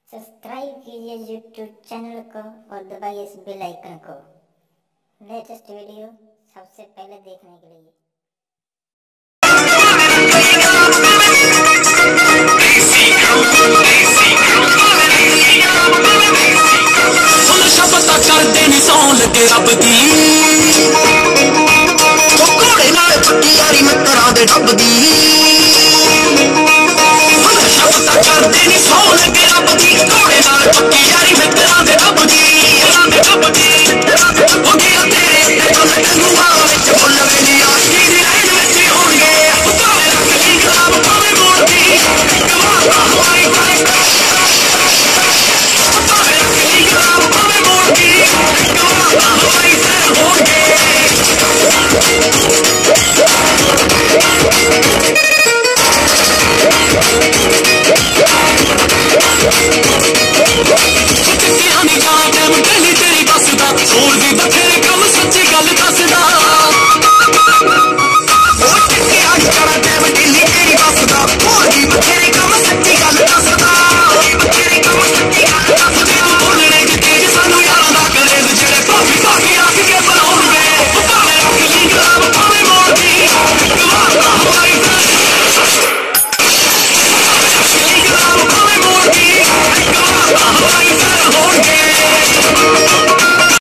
Subscribe कीजिए YouTube channel को और दबाइए इस बेल आइकन को लेटेस्ट वीडियो सबसे पहले देखने के लिए। करदे नी सौं लगे रब दी घोड़े नाल पक्की यारी मित्तरां दे डब दी शब्द करदे नी सौं लगे रब दी घोड़े नाल पक्की यारी मित्तरां दे डब दी हो गया तेरे ते कल कनुआ विच फुल वेली आशी दी लाइन विच होणगे भावे रख ली खराब भावे मोड़दी कमाता हमारी भाई भावे रख ली खराब भावे मोड़दी कमाता हमारी सैर होणगे ਹੋਰ ਵੀ ਬਥੇਰੇ ਕੰਮ ਸੱਚੀ ਗੱਲ ਦੱਸਦਾ ਉਹ ਟਿੱਕਿਆ ਜਰਾ ਟਾਈਮ ਢਿੱਲੀ ਤੇਰੀ ਦੱਸਦਾ ਹੋਰ ਵੀ ਬਥੇਰੇ ਕੰਮ